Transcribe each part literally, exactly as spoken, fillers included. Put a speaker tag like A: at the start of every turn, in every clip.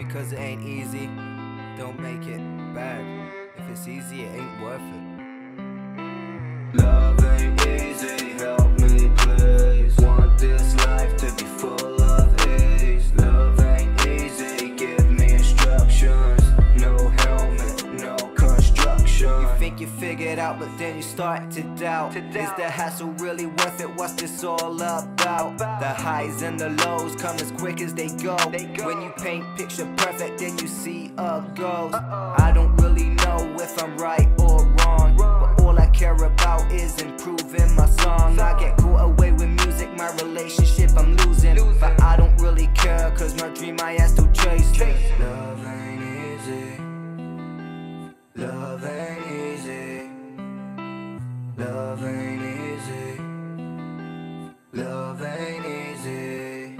A: because it ain't easy, don't make it bad. If it's easy, it ain't worth it.
B: Love ain't easy, help me please. Want this life to be full of ease. Love ain't easy, give me instructions. No helmet, no construction.
A: You think you figured out, but then you start to doubt. Is the hassle really worth it? What's this all about? The highs and the lows come as quick as they go. When you paint picture perfect, then you see a ghost. I don't really know if I'm right or wrong, but all I care about is improving my song. I get caught away with music, my relationship I'm losing, but I don't really care, cause my dream I am still chasing.
B: Love ain't easy. Love ain't easy. Love ain't easy. Love ain't easy.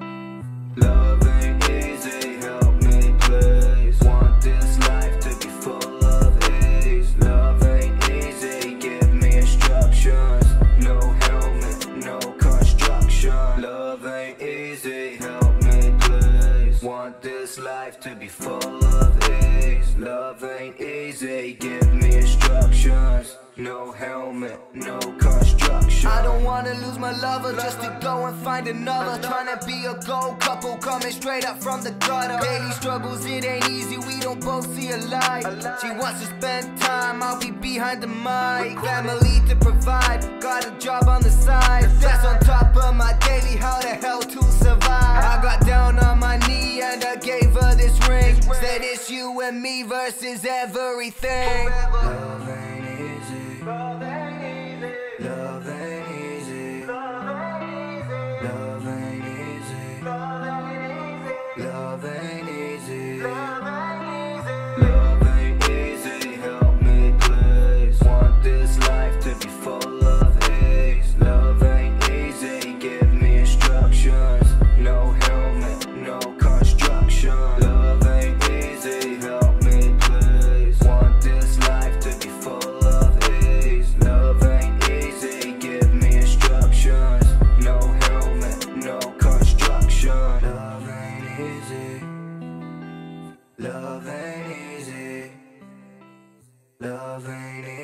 B: Love ain't easy, help me please. Want this life to be full of ease. Love ain't easy, give me instructions. No helmet, no construction. Love ain't easy, help me please. Want this life to be full of ease. Love ain't easy, give me instructions. No helmet, no construction.
A: I don't wanna lose my lover just to go and find another. Tryna be a gold couple coming straight up from the gutter. Daily struggles, it ain't easy, we don't both see a light. She wants to spend time, I'll be behind the mic. Family to provide, got a job on the side. That's on top of my daily, how the hell to survive. I got down on my knee and I gave her this ring. Said it's you and me versus everything.
B: Love ain't easy. Love ain't easy. Love ain't easy. Love ain't easy. Love ain't easy. Love ain't easy, help me please. Want this life to be full of ease. Love ain't easy, give me instructions. No helmet, no construction. Love ain't easy, help me please. Want this life to be full of ease. Love ain't easy, give me instructions. No helmet, no construction. Love ain't easy. Love ain't easy. Love ain't easy.